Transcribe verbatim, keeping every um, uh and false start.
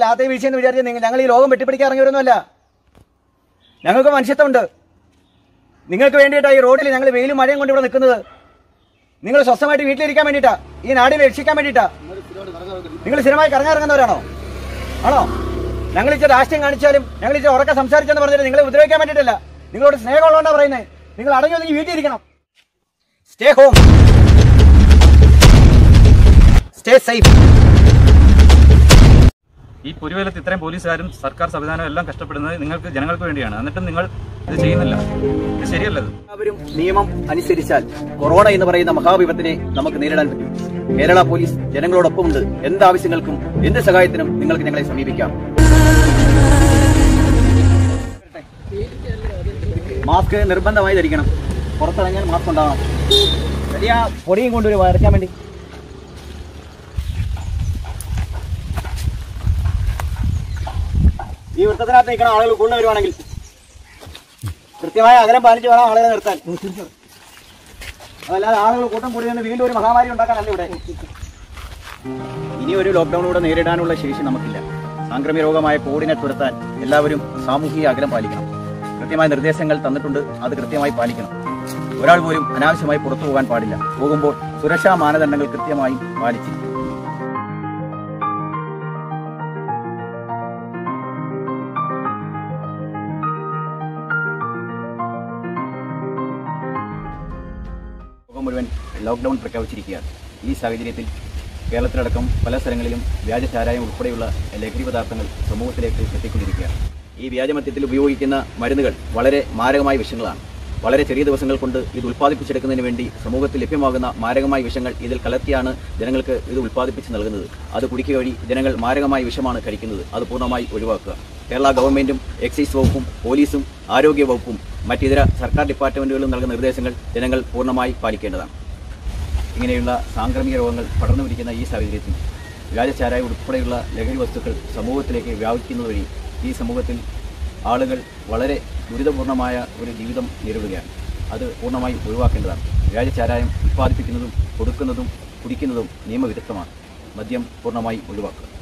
ലാത്തേ വീഴ്ചയെന്ന് വിചാരിച്ച് നിങ്ങൾ ഞങ്ങൾ ഈ ലോകം വെട്ടിപ്പിടിക്കാൻ ഇറങ്ങിയവരൊന്നുമല്ല. ഞങ്ങൾക്ക് മനുഷ്യത്വമുണ്ട്. നിങ്ങൾക്ക് വേണ്ടിയിട്ടാണ് ഈ റോഡിൽ ഞങ്ങൾ വെയിലും മഴയും കൊണ്ട് ഇവിടെ നിൽക്കുന്നത്. നിങ്ങൾ സ്വസ്ഥമായിട്ട് വീട്ടിലിരിക്കാൻ വേണ്ടിയിട്ടാ, ഈ നാടിനെ രക്ഷിക്കാൻ വേണ്ടിയിട്ടാ. നിങ്ങൾ സ്ഥിരമായി കറങ്ങാറിറങ്ങുന്നവരാണോ? ആണോ? ഞങ്ങൾ ഇച്ചിരി രാഷ്ട്രീയം കാണിച്ചാലും ഞങ്ങൾ ഇച്ചിരി ഉറക്കെ സംസാരിച്ചെന്ന് പറഞ്ഞിട്ട് നിങ്ങളെ ഉപദ്രവിക്കാൻ വേണ്ടിയിട്ടല്ല. നിങ്ങളോട് സ്നേഹമുള്ളതുകൊണ്ടാണ് പറയുന്നത്. നിങ്ങൾ അടങ്ങി ഒതുങ്ങി വീട്ടിൽ ഇരിക്കണം. Stay home, stay safe. ഈ പുരുവേലത്ത് ഇത്രയും പോലീസുകാരും സർക്കാർ സംവിധാനവും എല്ലാം കഷ്ടപ്പെടുന്നത് നിങ്ങൾക്ക് ജനങ്ങൾക്ക് വേണ്ടിയാണ്. എന്നിട്ടും നിങ്ങൾ ഇത് ചെയ്യുന്നില്ല. ഇത് ശരിയല്ലത്. എല്ലാവരും നിയമം അനുസരിച്ചാൽ കൊറോണ എന്ന് പറയുന്ന മഹാവിപത്തിനെ നമുക്ക് നേരിടാൻ പറ്റും. കേരള പോലീസ് ജനങ്ങളോടൊപ്പമുണ്ട്. എന്താവശ്യങ്ങൾക്കും എന്ത് സഹായത്തിനും നിങ്ങൾക്ക് ഞങ്ങളെ സമീപിക്കാം. മാസ്ക് നിർബന്ധമായി ധരിക്കണം. പുറത്തിറങ്ങിയാൽ മാസ്ക് ഉണ്ടാവണം. വലിയ പൊടിയും കൊണ്ടുവരും വരയ്ക്കാൻ വേണ്ടി. ഈ വൃത്തത്തിനകത്ത് നിൽക്കണം ആളുകൾ കൂടുതൽ വരുവാണെങ്കിൽ കൃത്യമായ അകലം പാലിച്ച് വേണം ആളുകളെ നിർത്താൻ. അതല്ലാതെ ആളുകൾ കൂട്ടം കൂടി നിന്ന് വീണ്ടും ഒരു മഹാമാരി ഉണ്ടാക്കാനല്ല ഇവിടെ. ഇനി ഒരു ലോക്ക്ഡൌണിലൂടെ നേരിടാനുള്ള ശേഷി നമുക്കില്ല. സാംക്രമിക രോഗമായ കോവിഡിനെ തുരത്താൻ എല്ലാവരും സാമൂഹിക അകലം പാലിക്കണം. കൃത്യമായ നിർദ്ദേശങ്ങൾ തന്നിട്ടുണ്ട്, അത് കൃത്യമായി പാലിക്കണം. ഒരാൾ പോലും അനാവശ്യമായി പുറത്തു പോകാൻ പാടില്ല. പോകുമ്പോൾ സുരക്ഷാ മാനദണ്ഡങ്ങൾ കൃത്യമായി പാലിച്ചിരിക്കും. മുഴുവൻ ലോക്ക്ഡൌൺ പ്രഖ്യാപിച്ചിരിക്കുകയാണ്. ഈ സാഹചര്യത്തിൽ കേരളത്തിലടക്കം പല സ്ഥലങ്ങളിലും വ്യാജ ചാരായം ഉൾപ്പെടെയുള്ള ലഹരി പദാർത്ഥങ്ങൾ സമൂഹത്തിലേക്ക് എത്തിക്കൊണ്ടിരിക്കുകയാണ്. ഈ വ്യാജമദ്യത്തിൽ ഉപയോഗിക്കുന്ന മരുന്നുകൾ വളരെ മാരകമായ വിഷങ്ങളാണ്. വളരെ ചെറിയ ദിവസങ്ങൾ കൊണ്ട് ഇത് ഉൽപ്പാദിപ്പിച്ചെടുക്കുന്നതിന് വേണ്ടി സമൂഹത്തിൽ ലഭ്യമാകുന്ന മാരകമായ വിഷങ്ങൾ ഇതിൽ കലർത്തിയാണ് ജനങ്ങൾക്ക് ഇത് ഉൽപ്പാദിപ്പിച്ച് നൽകുന്നത്. അത് കുടിക്കുക വഴി ജനങ്ങൾ മാരകമായ വിഷമാണ് കഴിക്കുന്നത്. അത് പൂർണ്ണമായി ഒഴിവാക്കുക. കേരള ഗവൺമെന്റും എക്സൈസ് വകുപ്പും പോലീസും ആരോഗ്യ വകുപ്പും മറ്റിതര സർക്കാർ ഡിപ്പാർട്ട്മെന്റുകളും നൽകുന്ന നിർദ്ദേശങ്ങൾ ജനങ്ങൾ പൂർണ്ണമായി പാലിക്കേണ്ടതാണ്. ഇങ്ങനെയുള്ള സാംക്രമിക രോഗങ്ങൾ പടർന്നു പിടിക്കുന്ന ഈ സാഹചര്യത്തിൽ വ്യാജചാരായം ഉൾപ്പെടെയുള്ള ലഹരി വസ്തുക്കൾ സമൂഹത്തിലേക്ക് വ്യാപിക്കുന്നത് വഴി ഈ സമൂഹത്തിൽ ആളുകൾ വളരെ ദുരിതപൂർണമായ ഒരു ജീവിതം നേരിടുകയാണ്. അത് പൂർണ്ണമായി ഒഴിവാക്കേണ്ടതാണ്. വ്യാജചാരായം ഉൽപ്പാദിപ്പിക്കുന്നതും കൊടുക്കുന്നതും കുടിക്കുന്നതും നിയമവിരുദ്ധമാണ്. മദ്യം പൂർണ്ണമായി ഒഴിവാക്കുക.